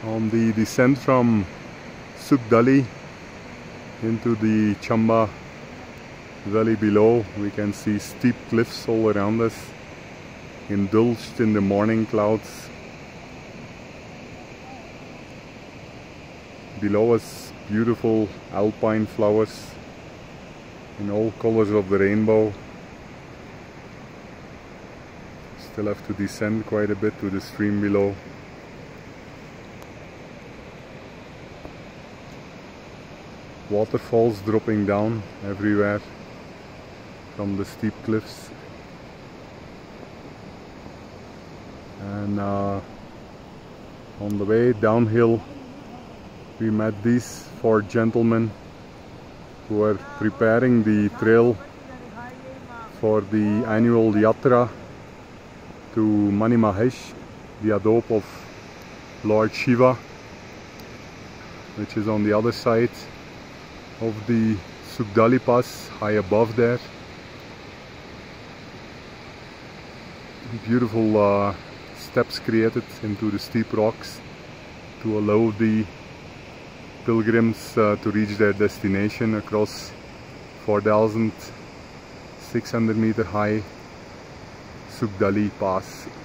On the descent from Sukh Dhali into the Chamba valley below, we can see steep cliffs all around us, indulged in the morning clouds. Below us, beautiful alpine flowers in all colors of the rainbow. Still have to descend quite a bit to the stream below. Waterfalls dropping down everywhere from the steep cliffs. And on the way downhill, we met these 4 gentlemen who are preparing the trail for the annual Yatra to Mani Mahesh, the adobe of Lord Shiva, which is on the other side of the Sukh Dhali Pass, high above there. Beautiful steps created into the steep rocks to allow the pilgrims to reach their destination across 4,600 meter high Sukh Dhali Pass.